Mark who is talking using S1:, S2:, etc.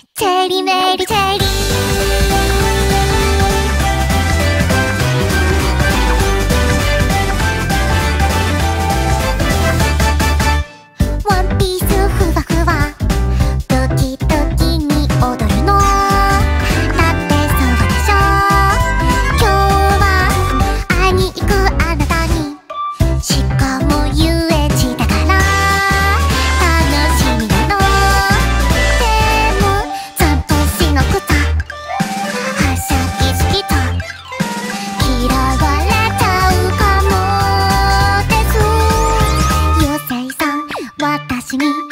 S1: チェリメリチェリワンピースふわふわドキドキに踊るのだってそうでしょ。今日は会いに行くあなたに、しかも遊園地だから楽しみなの。でもちゃんとしなくちゃはしゃぎすぎた嫌われちゃうかもです。妖精さん私に